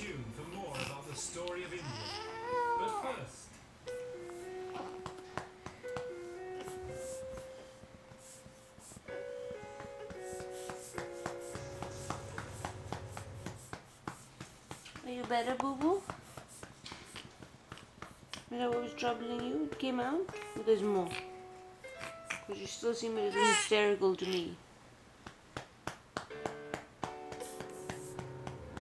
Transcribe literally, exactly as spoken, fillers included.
tuned for more about the story of India. But first, Are you better, Boo Boo? Is that what was troubling you? It came out? But there's more. Because you still seem a little hysterical to me.